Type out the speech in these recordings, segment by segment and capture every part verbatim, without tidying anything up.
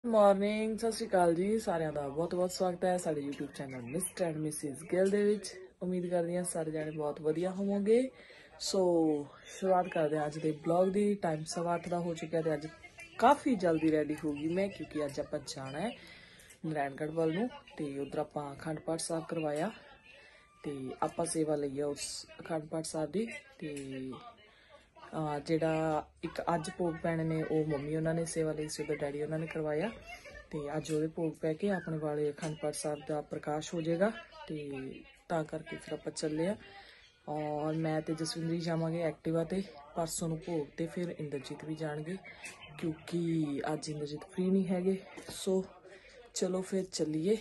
Morning सत श्री अकाल जी सारिਆਂ ਦਾ बहुत बहुत स्वागत है ਸਾਡੇ YouTube channel mister and missus Gill ਦੇ ਵਿੱਚ। उम्मीद करदी हां ਸਾਰੇ ਜਾਣੇ बहुत ਵਧੀਆ ਹੋਵੋਗੇ। सो शुरुआत करते हैं अज के ब्लॉग की। टाइम सवा अठ का हो चुका है। अज काफ़ी जल्दी रेडी होगी मैं क्योंकि अज आप जाना है नारायणगढ़ वाल नूं ते उधर आप अखंड पाठ साहब करवाया तो आप सेवा लई है उस अखंड पाठ साहब की। ते ਜਿਹੜਾ ਇੱਕ ਅੱਜ ਭੋਗ ਪੈਣੇ ਨੇ ਉਹ ਮੰਮੀ ਉਹਨਾਂ ਨੇ ਸੇਵਾ ਲਈ ਸੀ, ਉਹਦੇ ਡੈਡੀ ਉਹਨਾਂ ਨੇ ਕਰਵਾਇਆ ਤੇ ਅੱਜ ਉਹਦੇ ਭੋਗ ਪੈ ਕੇ ਆਪਣੇ ਵਾਲੇ ਅਖੰਡ ਪਾਠ ਸਾਹਿਬ ਦਾ ਪ੍ਰਕਾਸ਼ ਹੋ ਜਾਏਗਾ ਤੇ ਤਾਂ ਕਰਕੇ ਫਿਰ ਆਪਾਂ ਚੱਲੇ ਆ। ਔਰ ਮੈਂ ਤੇ ਜਸਵਿੰਦਰੀ ਜਾਵਾਂਗੇ ਐਕਟਿਵਾ ਤੇ ਪਰਸੋਂ ਨੂੰ ਭੋਗ ਤੇ, ਫਿਰ ਇੰਦਰਜੀਤ ਵੀ ਜਾਣਗੇ ਕਿਉਂਕਿ ਅੱਜ ਇੰਦਰਜੀਤ ਫ੍ਰੀ ਨਹੀਂ ਹੈਗੇ। ਸੋ ਚਲੋ ਫਿਰ ਚੱਲੀਏ।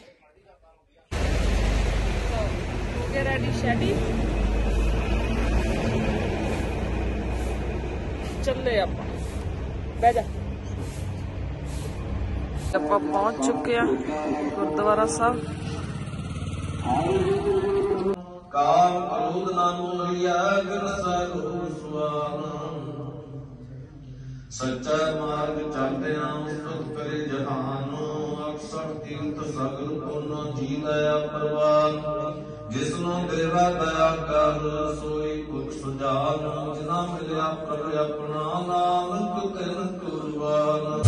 ਹੋ ਗਿਆ ਰੈਡੀ ਸ਼ੈਡੀ, ਚੱਲੇ ਆਪਾਂ ਬਹਿ ਜਾ। ਆਪਾਂ ਪਹੁੰਚ ਚੁੱਕੇ ਆ ਗੁਰਦੁਆਰਾ ਸਾਹਿਬ। ਕਾਮ ਕ੍ਰੋਧ ਨਾ ਮੋਹਿਆ ਗੁਰ ਸਰੂਪ ਸੁਆਨ ਸੱਚਾ ਮਾਰਗ ਚੱਲਦਿਆਂ ਸੁਖ ਕਰੇ ਜਹਾਨ ਅਕਸਰ ਤੀਰਥ ਸਗਲ ਪੁੰਨ ਜੀ ਦਇਆ ਪ੍ਰਵਾਨ जिसनों देवा दया कर सोई कुछ सुजान जिना मिलिया प्रभु अपना नानक तिन कुर्बान।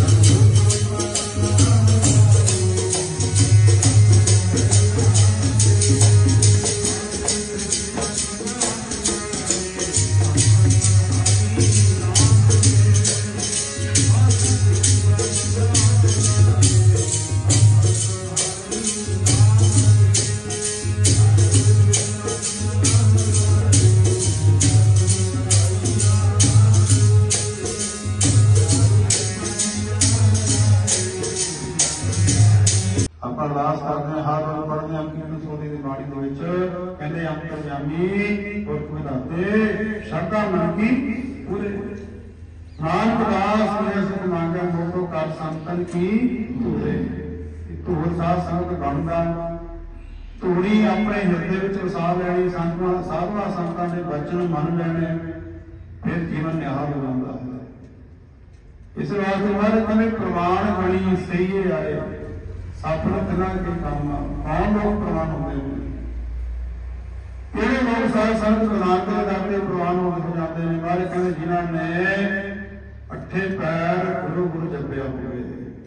अरदास करते हैं हाथ जोड़ पढ़ते हैं कीर्तन सोनी की बाणी दे विच कहंदे अंतर्यामी पुरख विधाते शरधा मन की पूरे नानक दास मेरे सुख मांगे मोटो कर संतन की धूरे धूर साध संगत गणदा धूरी अपने हिरदे विच वसा लैनी संतां साधुआं संतां दे वचन मन लैने फिर जीवन निहाल हो जांदा है। इस वास्ते हर कमे प्रमाण बणी सही आए अपना तिना के काम कौन लोग प्रवान होते हैं लोग सारे संत गुरनानक देव के प्रवान हो जाते हैं। बारे कहते जिन्होंने अठे पैर गुरु गुरु जपया हुए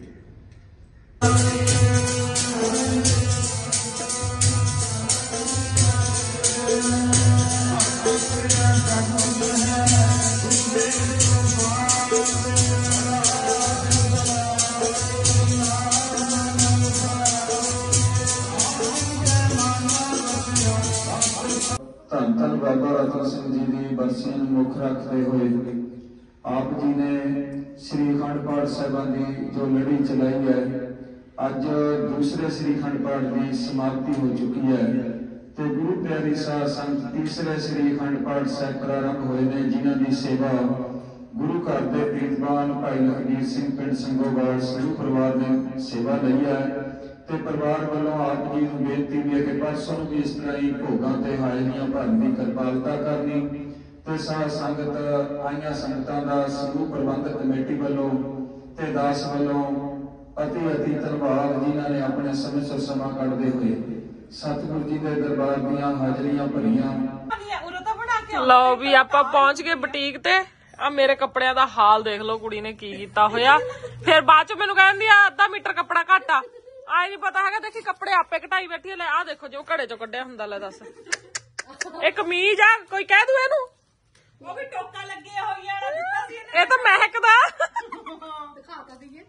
धन धन बाबा रतन सिंह जी की बरसी मुख रखते हुए आप जी ने श्री अखंड पाठ साहिबां की जो लड़ी चलाई है, अज दूसरे श्री अखंड पाठ की समाप्ति हो चुकी है तो गुरु प्यारी साध संगत तीसरे श्री अखंड पाठ साहिब प्रारंभ हुए ने, जिन्हां की सेवा गुरु घर के प्रीतवान भाई लखबीर सिंह पिंड संगोवाल संधू परिवार ने सेवा लई है। ते परिवार वालों आप जी को बेनती भी है कि परसों भी इस तरह ही भोगां ते हाजरियां भरन की किरपालता करनी ते साध संगत आईयां संगतां दा समूह प्रबंधक कमेटी वालों ते दास वालों अति अति धन्यवाद जिन्हां ने अपने समय सिर समा कढदे हुए सतगुरु जी के दरबार दीयां हाजरियां भरियां। लो भी आपां पहुंच गए बुटीक ते। आ मेरे कपड़ियां दा हाल देख लो कुड़ी ने की कीता होया। फिर बाद च मैनूं कहंदी आ अद्धा मीटर कपड़ा घट आ आए नहीं पता है। देखी कपड़े आपे घटाई बैठी है। आ देखो जो घड़े चो कढ़िया हुंदा। ले दस एक कमीज आ कोई कह दू इहनूं वो भी टोका लगे होई आ ए तो महकदा दिखाता दीए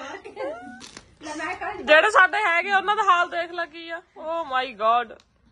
जेड़े साडे हैगे उन्हां दा हाल देख ला की आ। ओ माय गॉड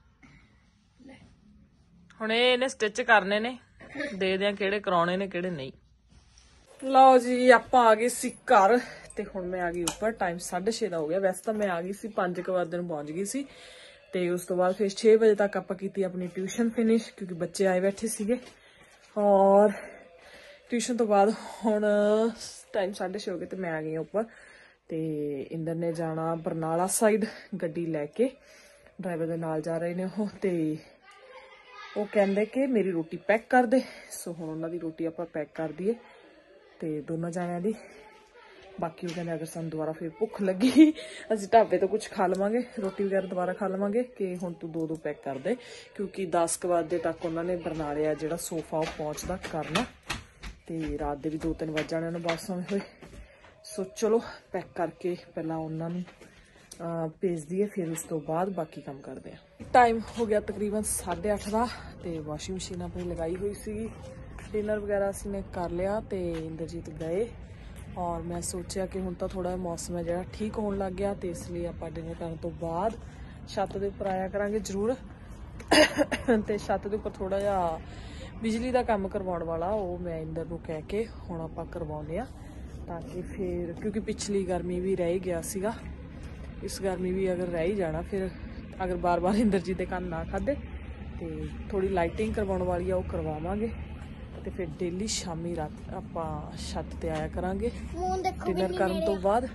हुण इहने स्टिच करने ने दे दियां किहड़े कराउणे ने किहड़े नहीं। लो जी आपां आ गए सी घर ਤੇ ਹੁਣ ਮੈਂ ਆ ਗਈ ਉੱਪਰ। ਟਾਈਮ ਸਾਢੇ ਛੇ ਦਾ ਹੋ ਗਿਆ। ਵੈਸੇ ਤਾਂ ਮੈਂ ਆ ਗਈ ਸੀ ਪੰਜ ਕੁ ਵਜੇ ਨੂੰ ਪਹੁੰਚ ਗਈ ਸੀ ਤੇ ਉਸ ਤੋਂ ਬਾਅਦ ਫਿਰ ਛੇ ਵਜੇ ਤੱਕ ਆਪਾਂ ਕੀਤੀ ਆਪਣੀ ਟਿਊਸ਼ਨ ਫਿਨਿਸ਼ ਕਿਉਂਕਿ ਬੱਚੇ ਆਏ ਬੈਠੇ ਸੀਗੇ। ਔਰ ਟਿਊਸ਼ਨ ਤੋਂ ਬਾਅਦ ਹੁਣ ਟਾਈਮ ਸਾਢੇ ਛੇ ਹੋ ਗਏ ਤੇ ਮੈਂ ਆ ਗਈ ਉੱਪਰ ਤੇ ਇੰਦਰ ਨੇ ਜਾਣਾ ਬਰਨਾਲਾ ਸਾਈਡ ਗੱਡੀ ਲੈ ਕੇ। ਡਰਾਈਵਰ ਦੇ ਨਾਲ ਜਾ ਰਹੇ ਨੇ ਉਹ ਤੇ ਉਹ ਕਹਿੰਦੇ ਕਿ ਮੇਰੀ ਰੋਟੀ ਪੈਕ ਕਰ ਦੇ। ਸੋ ਹੁਣ ਉਹਨਾਂ ਦੀ ਰੋਟੀ ਆਪਾਂ ਪੈਕ ਕਰ ਦਈਏ ਤੇ ਦੋਨੋਂ ਜਾਣਿਆਂ ਦੀ ਬਾਕੀ ਉਹ ਕਹਿੰਦੇ ਅਗਰ ਸਾਨੂੰ ਦੁਬਾਰਾ ਫਿਰ ਭੁੱਖ ਲੱਗੀ ਅਸੀਂ ਢਾਬੇ ਤੋਂ ਕੁਝ ਖਾ ਲਵਾਂਗੇ, ਰੋਟੀ ਵਗੈਰਾ ਦੁਬਾਰਾ ਖਾ ਲਵਾਂਗੇ, ਕਿ ਹੁਣ ਤੂੰ ਦੋ ਦੋ ਪੈਕ ਕਰ ਦੇ, ਕਿਉਂਕਿ ਦਸ ਕੁ ਵਜੇ ਤੱਕ ਉਹਨਾਂ ਨੇ ਬਰਨਾਲੇ ਆ ਜਿਹੜਾ ਸੋਫਾ ਉਹ ਪਹੁੰਚਦਾ ਕਰਨਾ, ਤੇ ਰਾਤ ਦੇ ਵੀ ਦੋ ਤਿੰਨ ਵੱਜ ਜਾਣੇ ਨੂੰ ਵਾਪਸ ਆਉਣੇ ਹੋਏ। ਸੋ ਚਲੋ ਪੈਕ ਕਰਕੇ ਪਹਿਲਾਂ ਉਹਨਾਂ ਨੂੰ ਭੇਜ ਦਈਏ, ਫਿਰ ਉਸ ਤੋਂ ਬਾਅਦ ਬਾਕੀ ਕੰਮ ਕਰਦੇ ਆ। ਟਾਈਮ ਹੋ ਗਿਆ ਤਕਰੀਬਨ ਸਾਢੇ ਅੱਠ ਦਾ, ਤੇ ਵਾਸ਼ਿੰਗ ਮਸ਼ੀਨ ਆਪਣੀ ਲਗਾਈ ਹੋਈ ਸੀਗੀ, ਡਿਨਰ ਵਗੈਰਾ ਅਸੀਂ ਨੇ ਕਰ ਲਿਆ, ਤੇ ਇੰਦਰਜੀਤ ਗਏ। ਔਰ ਮੈਂ ਸੋਚਿਆ ਕਿ ਹੁਣ ਤਾਂ ਥੋੜਾ ਮੌਸਮ ਹੈ ਜਿਹੜਾ ਠੀਕ ਹੋਣ ਲੱਗ ਗਿਆ, ਤੇ ਇਸ ਲਈ ਆਪਾਂ ਡਿਨਰ ਕਰਨ ਤੋਂ ਬਾਅਦ ਛੱਤ ਦੇ ਉੱਪਰ ਆਇਆ ਕਰਾਂਗੇ ਜ਼ਰੂਰ। ਤੇ ਛੱਤ ਦੇ ਉੱਪਰ ਥੋੜਾ ਜਿਹਾ ਬਿਜਲੀ ਦਾ ਕੰਮ ਕਰਵਾਉਣ ਵਾਲਾ, ਉਹ ਮੈਂ ਇੰਦਰ ਨੂੰ ਕਹਿ ਕੇ ਹੁਣ ਆਪਾਂ ਕਰਵਾਉਂਦੇ ਆ, ਤਾਂ ਕਿ ਫਿਰ ਕਿਉਂਕਿ ਪਿਛਲੀ ਗਰਮੀ ਵੀ ਰਹਿ ਗਿਆ ਸੀਗਾ, ਇਸ ਗਰਮੀ ਵੀ ਅਗਰ ਰਹਿ ਹੀ ਜਾਣਾ, ਫਿਰ ਅਗਰ ਬਾਰ-ਬਾਰ ਇੰਦਰਜੀਤ ਦੇ ਕੰਨ ਨਾ ਖਾਦੇ, ਤੇ ਥੋੜੀ ਲਾਈਟਿੰਗ ਕਰਵਾਉਣ ਵਾਲੀ ਆ ਉਹ ਕਰਵਾਵਾਂਗੇ, ਤੇ ਫਿਰ ਡੇਲੀ ਸ਼ਾਮੀ ਰਾਤ ਆਪਾਂ ਛੱਤ ਤੇ ਆਇਆ ਕਰਾਂਗੇ ਡਿਨਰ ਕਰਨ ਤੋਂ ਬਾਅਦ।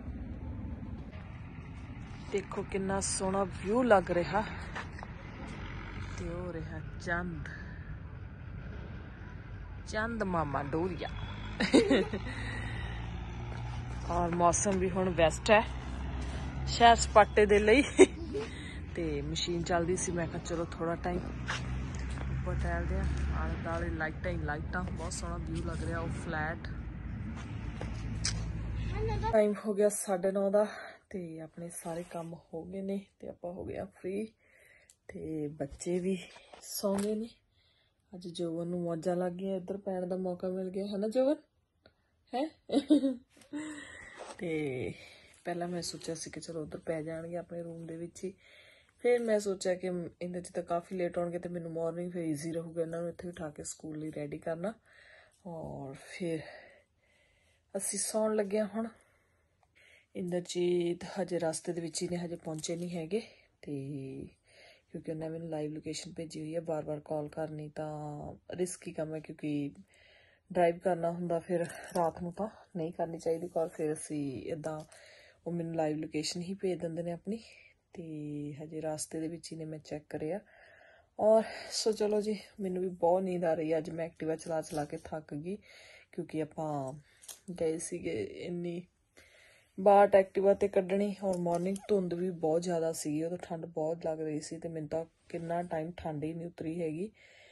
ਦੇਖੋ ਕਿੰਨਾ ਸੋਹਣਾ ਵਿਊ ਲੱਗ ਰਿਹਾ, ਤੇ ਹੋ ਰਿਹਾ ਚੰਦ ਚੰਦ ਮਾਮਾ ਡੋਰੀਆ। ਔਰ ਮੌਸਮ ਵੀ ਹੁਣ ਬੈਸਟ ਹੈ ਸ਼ਹਿਰ ਸਪਾਟੇ ਦੇ ਲਈ, ਤੇ ਮਸ਼ੀਨ ਚੱਲਦੀ ਸੀ, ਮੈਂ ਕਿਹਾ ਚਲੋ ਥੋੜਾ ਟਾਈਮ ਉੱਪਰ ਟਹਿਲਦੇ ਆ। ਆਲੇ ਦੁਆਲੇ ਲਾਈਟਾਂ ਹੀ ਲਾਈਟਾਂ, ਬਹੁਤ ਸੋਹਣਾ ਵਿਊ ਲੱਗ ਰਿਹਾ, ਉਹ ਫਲੈਟ। ਟਾਈਮ ਹੋ ਗਿਆ ਸਾਢੇ ਨੌ ਦਾ, ਤੇ ਆਪਣੇ ਸਾਰੇ ਕੰਮ ਹੋ ਗਏ ਨੇ, ਤੇ ਆਪਾਂ ਹੋ ਗਏ ਫ੍ਰੀ, ਤੇ ਬੱਚੇ ਵੀ ਸੌਂ ਗਏ ਨੇ। ਅੱਜ ਜੋਵਨ ਨੂੰ ਮੌਜਾਂ ਲੱਗ ਗਈਆਂ, ਇੱਧਰ ਪੈਣ ਦਾ ਮੌਕਾ ਮਿਲ ਗਿਆ ਹੈ ਨਾ ਜੋਵਨ ਹੈ। ਤੇ ਪਹਿਲਾਂ ਮੈਂ ਸੋਚਿਆ ਸੀ ਕਿ ਚਲੋ ਉੱਧਰ ਪੈ ਜਾਣਗੇ ਆਪਣੇ ਰੂਮ ਦੇ ਵਿੱਚ ਹੀ, ਫਿਰ ਮੈਂ ਸੋਚਿਆ ਕਿ ਇਹਨਾਂ 'ਚ ਤਾਂ ਕਾਫੀ ਲੇਟ ਹੋਣਗੇ, ਤੇ ਮੈਨੂੰ ਮਾਰਨਿੰਗ ਫਿਰ ਈਜ਼ੀ ਰਹੂਗਾ ਇਹਨਾਂ ਨੂੰ ਇੱਥੇ ਉਠਾ ਕੇ ਸਕੂਲ ਲਈ ਰੈਡੀ ਕਰਨਾ। ਔਰ ਫਿਰ ਅਸੀਂ ਸੌਣ ਲੱਗੇ ਹਾਂ ਹੁਣ। ਇੰਦਰਜੀਤ ਹਜੇ ਰਸਤੇ ਦੇ ਵਿੱਚ ਹੀ ਨੇ, ਹਜੇ ਪਹੁੰਚੇ ਨਹੀਂ ਹੈਗੇ, ਤੇ ਕਿਉਂਕਿ ਉਹਨੇ ਮੈਨੂੰ ਲਾਈਵ ਲੋਕੇਸ਼ਨ ਭੇਜੀ ਹੋਈ ਹੈ, ਬਾਰ-ਬਾਰ ਕਾਲ ਕਰਨੀ ਤਾਂ ਰਿਸਕੀ ਕੰਮ ਹੈ, ਕਿਉਂਕਿ ਡਰਾਈਵ ਕਰਨਾ ਹੁੰਦਾ, ਫਿਰ ਰਾਤ ਨੂੰ ਤਾਂ ਨਹੀਂ ਕਰਨੀ ਚਾਹੀਦੀ ਕਾਲ। ਫਿਰ ਅਸੀਂ ਇੱਦਾਂ ਉਹ ਮੈਨੂੰ ਲਾਈਵ ਲੋਕੇਸ਼ਨ ਹੀ ਭੇਜ ਦਿੰਦੇ ਨੇ ਆਪਣੀ, ਤੇ ਹਜੇ ਰਾਸਤੇ ਦੇ ਵਿੱਚ ਹੀ ਨੇ, ਮੈਂ ਚੈੱਕ ਕਰਿਆ। ਔਰ ਸੋ ਚਲੋ ਜੀ, ਮੈਨੂੰ ਵੀ ਬਹੁਤ ਨੀਂਦ ਆ ਰਹੀ ਹੈ, ਅੱਜ ਮੈਂ ਐਕਟਿਵਾ ਚਲਾ ਚਲਾ ਕੇ ਥੱਕ ਗਈ, ਕਿਉਂਕਿ ਆਪਾਂ ਗਏ ਸੀਗੇ ਇੰਨੀ ਬਾਟ ਐਕਟਿਵਾ ਤੇ ਕੱਢਣੀ, ਔਰ ਮਾਰਨਿੰਗ ਧੁੰਦ ਵੀ ਬਹੁਤ ਜ਼ਿਆਦਾ ਸੀਗੀ, ਉਦੋਂ ਠੰਡ ਬਹੁਤ ਲੱਗ ਰਹੀ ਸੀ, ਤੇ ਮੈਨੂੰ ਤਾਂ ਕਿੰਨਾ ਟਾਈਮ ਠੰਡ ਹੀ ਨਹੀਂ ਉਤਰੀ ਹੈਗੀ।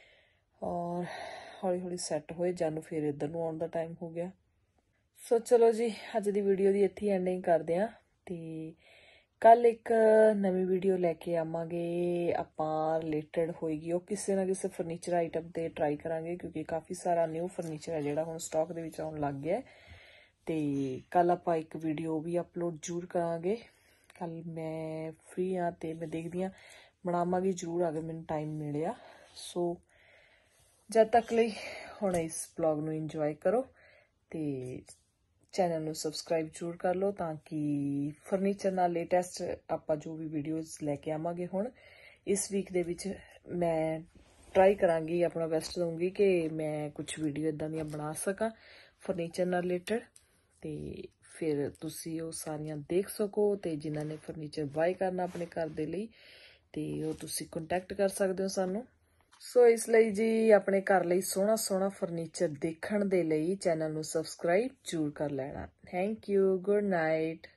ਔਰ ਹੌਲੀ ਹੌਲੀ ਸੈੱਟ ਹੋਏ ਜਾਨੂੰ, ਫਿਰ ਇੱਧਰ ਨੂੰ ਆਉਣ ਦਾ ਟਾਈਮ ਹੋ ਗਿਆ। ਸੋ ਚਲੋ ਜੀ, ਅੱਜ ਦੀ ਵੀਡੀਓ ਦੀ ਇੱਥੇ ਐਂਡਿੰਗ ਕਰਦੇ ਹਾਂ, ਤੇ ਕੱਲ ਇੱਕ ਨਵੀਂ ਵੀਡੀਓ ਲੈ ਕੇ ਆਵਾਂਗੇ ਆਪਾਂ, ਰਿਲੇਟਡ ਹੋਏਗੀ ਉਹ ਕਿਸੇ ਨਾ ਕਿਸੇ ਫਰਨੀਚਰ ਆਈਟਮ ਤੇ ਟਰਾਈ ਕਰਾਂਗੇ, ਕਿਉਂਕਿ ਕਾਫੀ ਸਾਰਾ ਨਿਊ ਫਰਨੀਚਰ ਹੈ ਜਿਹੜਾ ਹੁਣ ਸਟਾਕ ਦੇ ਵਿੱਚ ਆਉਣ ਲੱਗ ਗਿਆ, ਤੇ ਕੱਲ ਆਪਾਂ ਇੱਕ ਵੀਡੀਓ ਵੀ ਅਪਲੋਡ ਜ਼ਰੂਰ ਕਰਾਂਗੇ। ਕੱਲ ਮੈਂ ਫ੍ਰੀ ਹਾਂ, ਤੇ ਮੈਂ ਦੇਖਦੀ ਹਾਂ ਬਣਾਵਾਂਗੀ ਜ਼ਰੂਰ ਅਗਰ ਮੈਨੂੰ ਟਾਈਮ ਮਿਲਿਆ। ਸੋ ਜਦ ਤੱਕ ਲਈ ਹੁਣ ਇਸ ਬਲੌਗ ਨੂੰ ਇੰਜੋਏ ਕਰੋ, ਤੇ ਚੈਨਲ ਨੂੰ ਸਬਸਕ੍ਰਾਈਬ ਜ਼ਰੂਰ ਕਰ ਲਓ, ਤਾਂ ਕਿ ਫਰਨੀਚਰ ਨਾਲ ਲੇਟੈਸਟ ਆਪਾਂ ਜੋ ਵੀ ਵੀਡੀਓਜ਼ ਲੈ ਕੇ ਆਵਾਂਗੇ ਹੁਣ ਇਸ ਵੀਕ ਦੇ ਵਿੱਚ, ਮੈਂ ਟਰਾਈ ਕਰਾਂਗੀ, ਆਪਣਾ ਬੈਸਟ ਦਊਂਗੀ ਕਿ ਮੈਂ ਕੁਛ ਵੀਡੀਓ ਇੱਦਾਂ ਦੀਆਂ ਬਣਾ ਸਕਾਂ ਫਰਨੀਚਰ ਨਾਲ ਰਿਲੇਟਡ, ਤੇ ਫਿਰ ਤੁਸੀਂ ਉਹ ਸਾਰੀਆਂ ਦੇਖ ਸਕੋ, ਤੇ ਜਿਨ੍ਹਾਂ ਨੇ ਫਰਨੀਚਰ ਬਾਏ ਕਰਨਾ ਆਪਣੇ ਘਰ ਦੇ ਲਈ, ਤੇ ਉਹ ਤੁਸੀਂ ਕੰਟੈਕਟ ਕਰ ਸਕਦੇ ਹੋ ਸਾਨੂੰ। ਸੋ ਇਸ ਲਈ ਜੀ, ਆਪਣੇ ਘਰ ਲਈ ਸੋਹਣਾ ਸੋਹਣਾ ਫਰਨੀਚਰ ਦੇਖਣ ਦੇ ਲਈ ਚੈਨਲ ਨੂੰ ਸਬਸਕ੍ਰਾਈਬ ਜ਼ਰੂਰ ਕਰ ਲੈਣਾ। Thank you, good night.